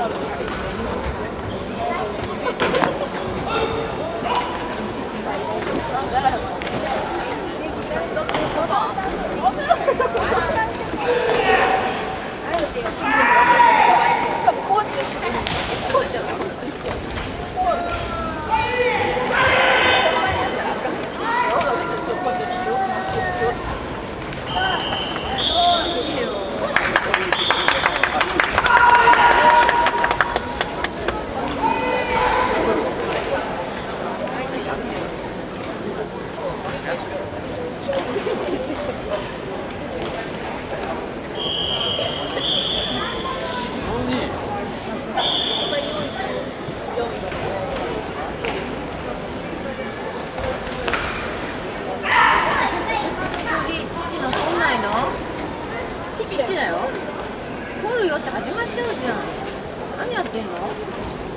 父だよ。取るよって始まっちゃうじゃん。何やってんの？